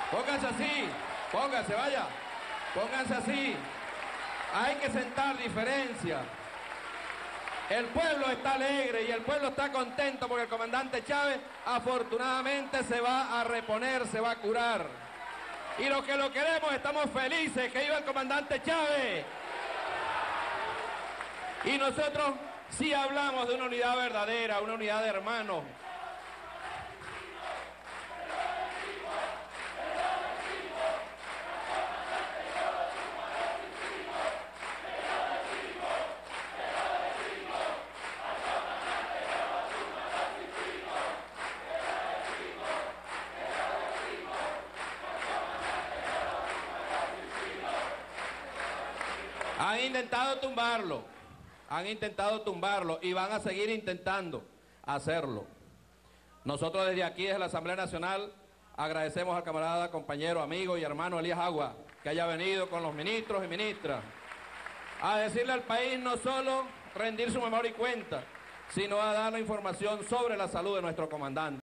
Pónganse así, pónganse, vaya, pónganse así. Hay que sentar diferencia. El pueblo está alegre y el pueblo está contento porque el comandante Chávez afortunadamente se va a reponer, se va a curar. Y los que lo queremos estamos felices, que viva el comandante Chávez. Y nosotros sí hablamos de una unidad verdadera, una unidad de hermanos. Han intentado tumbarlo y van a seguir intentando hacerlo. Nosotros desde aquí, desde la Asamblea Nacional, agradecemos al camarada, compañero, amigo y hermano Elías Agua, que haya venido con los ministros y ministras a decirle al país no solo rendir su memoria y cuenta, sino a dar la información sobre la salud de nuestro comandante.